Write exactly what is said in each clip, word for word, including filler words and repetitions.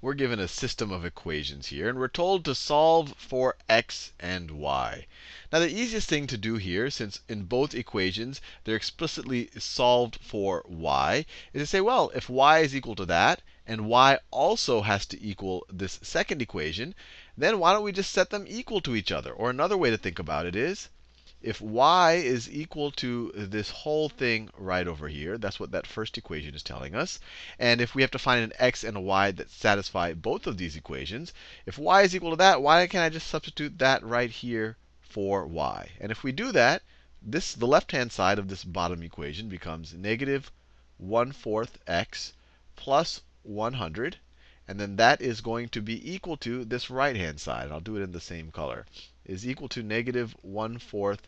we're given a system of equations here, and we're told to solve for x and y. Now, the easiest thing to do here, since in both equations they're explicitly solved for y, is to say, well, if y is equal to that, and y also has to equal this second equation, then why don't we just set them equal to each other? Or another way to think about it is, if y is equal to this whole thing right over here, that's what that first equation is telling us. And if we have to find an x and a y that satisfy both of these equations, if y is equal to that, why can't I just substitute that right here for y? And if we do that, this the left-hand side of this bottom equation becomes negative one fourth x plus one hundred. And then that is going to be equal to this right-hand side. I'll do it in the same color. Is equal to negative one fourth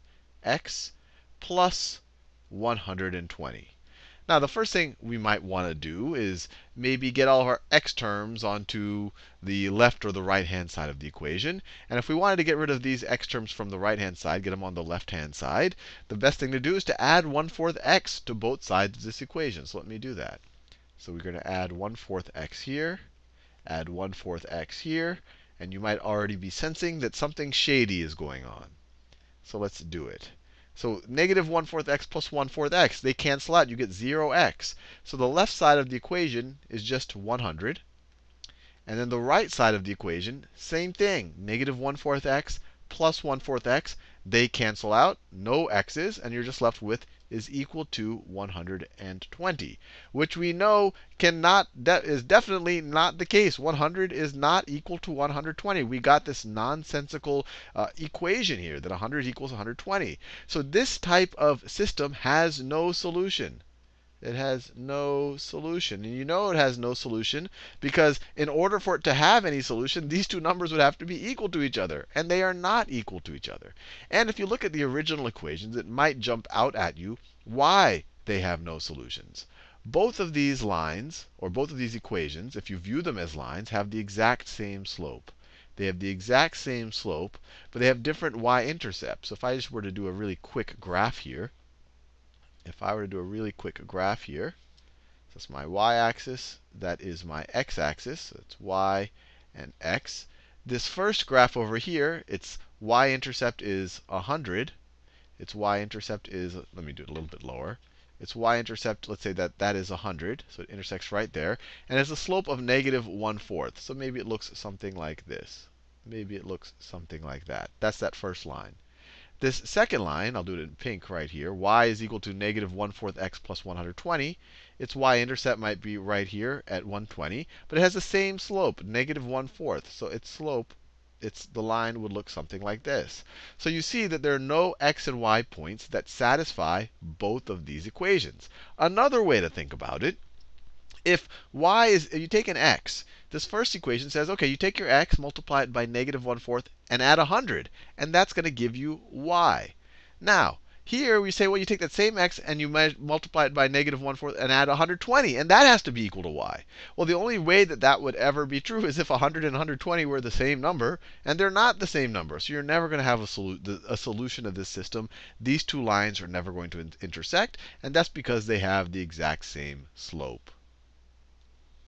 x plus one hundred twenty. Now, the first thing we might want to do is maybe get all of our x terms onto the left or the right-hand side of the equation. And if we wanted to get rid of these x terms from the right-hand side, get them on the left-hand side, the best thing to do is to add one fourth x to both sides of this equation. So let me do that. So we're going to add one fourth x here, add one fourth x here. And you might already be sensing that something shady is going on. So let's do it. So negative one fourth x plus one fourth x, they cancel out. You get zero x. So the left side of the equation is just one hundred. And then the right side of the equation, same thing. Negative one fourth x plus one fourth x, they cancel out. No x's. And you're just left with is equal to one hundred twenty, which we know cannot de is definitely not the case. one hundred is not equal to one hundred twenty. We got this nonsensical uh, equation here that one hundred equals one hundred twenty. So this type of system has no solution. It has no solution. And you know it has no solution because in order for it to have any solution, these two numbers would have to be equal to each other. And they are not equal to each other. And if you look at the original equations, it might jump out at you why they have no solutions. Both of these lines, or both of these equations, if you view them as lines, have the exact same slope. They have the exact same slope, but they have different y-intercepts. So if I just were to do a really quick graph here, if I were to do a really quick graph here, that's my y-axis, that is my x-axis, so it's y and x. This first graph over here, its y-intercept is one hundred. Its y-intercept is, let me do it a little bit lower. Its y-intercept, let's say that that is one hundred, so it intersects right there. And it's a slope of negative one fourth. So maybe it looks something like this. Maybe it looks something like that. That's that first line. This second line, I'll do it in pink right here, y is equal to negative one fourth x plus one hundred twenty. Its y-intercept might be right here at one hundred twenty. But it has the same slope, negative one fourth. So its slope, it's, the line would look something like this. So you see that there are no x and y points that satisfy both of these equations. Another way to think about it, if y is, if you take an x, this first equation says, OK, you take your x, multiply it by negative one fourth, and add one hundred. And that's going to give you y. Now, here we say, well, you take that same x and you multiply it by negative one fourth and add one hundred twenty. And that has to be equal to y. Well, the only way that that would ever be true is if one hundred and one hundred twenty were the same number. And they're not the same number. So you're never going to have a, solu a solution of this system. These two lines are never going to in intersect. And that's because they have the exact same slope.